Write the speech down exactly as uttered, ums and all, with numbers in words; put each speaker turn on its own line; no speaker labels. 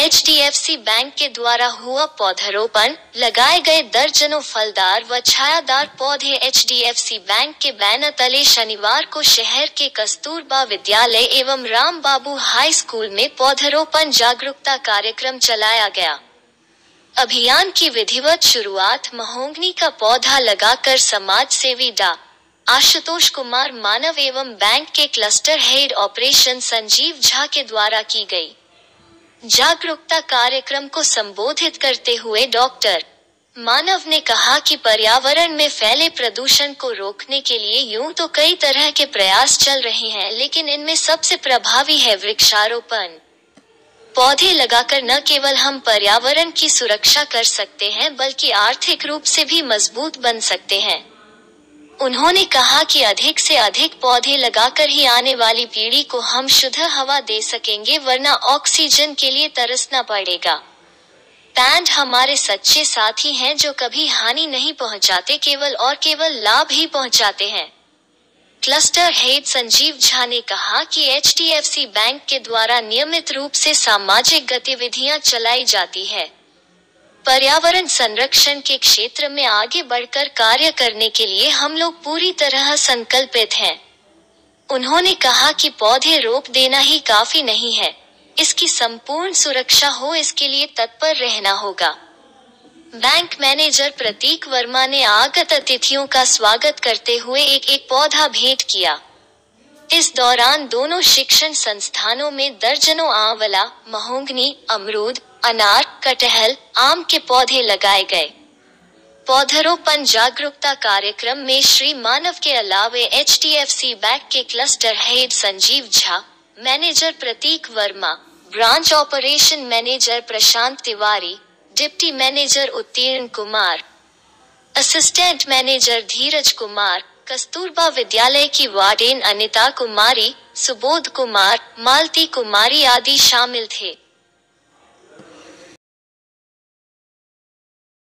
H D F C bank के द्वारा हुआ पौधारोपण, लगाए गए दर्जनों फलदार व छायादार पौधे। H D F C bank के बैनर तले शनिवार को शहर के कस्तूरबा विद्यालय एवं राम बाबू हाई स्कूल में पौधारोपण जागरूकता कार्यक्रम चलाया गया। अभियान की विधिवत शुरुआत महोगनी का पौधा लगाकर समाज सेवी डा आशुतोष कुमार मानव एवं बैंक के cluster head operation Sanjeev Jha के द्वारा की गई। जागरूकता कार्यक्रम को संबोधित करते हुए डॉक्टर मानव ने कहा कि पर्यावरण में फैले प्रदूषण को रोकने के लिए यूं तो कई तरह के प्रयास चल रहे हैं, लेकिन इनमें सबसे प्रभावी है वृक्षारोपण। पौधे लगाकर न केवल हम पर्यावरण की सुरक्षा कर सकते हैं, बल्कि आर्थिक रूप से भी मजबूत बन सकते हैं। उन्होंने कहा कि अधिक से अधिक पौधे लगाकर ही आने वाली पीढ़ी को हम शुद्ध हवा दे सकेंगे, वरना ऑक्सीजन के लिए तरसना पड़ेगा। पेड़ हमारे सच्चे साथी हैं जो कभी हानि नहीं पहुंचाते, केवल और केवल लाभ ही पहुंचाते हैं। क्लस्टर हेड संजीव झा ने कहा कि H D F C bank के द्वारा नियमित रूप से सामाजिक गतिविधियां चलाई जाती है। पर्यावरण संरक्षण के क्षेत्र में आगे बढ़कर कार्य करने के लिए हम लोग पूरी तरह संकल्पित हैं। उन्होंने कहा कि पौधे रोप देना ही काफी नहीं है, इसकी संपूर्ण सुरक्षा हो, इसके लिए तत्पर रहना होगा। बैंक मैनेजर प्रतीक वर्मा ने आगत अतिथियों का स्वागत करते हुए एक एक पौधा भेंट किया। इस दौरान दोनों शिक्षण संस्थानों में दर्जनों आंवला, महोगनी, अमरूद, अनार, कटहल, आम के पौधे लगाए गए। पौधारोपण जागरूकता कार्यक्रम में श्री मानव के अलावे H D F C bank के cluster head Sanjeev Jha, manager Prateek Verma, branch operation manager Prashant Tiwari, deputy manager Uttirn Kumar, assistant manager Dheeraj Kumar, Kasturba Vidyalaya की वार्डन अनिता कुमारी, सुबोध कुमार, मालती कुमारी आदि शामिल थे।